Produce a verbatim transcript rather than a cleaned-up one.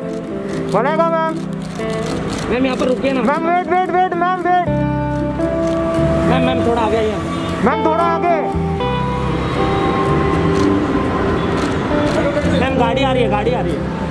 बोलेगा ma'am. Ma'am यहाँ पर रुकिए ना। Ma'am wait wait wait ma'am wait. Ma'am ma'am थोड़ा आगे आइए। मैम थोड़ा आगे। मैम गाड़ी आ रही है, गाड़ी आ रही है।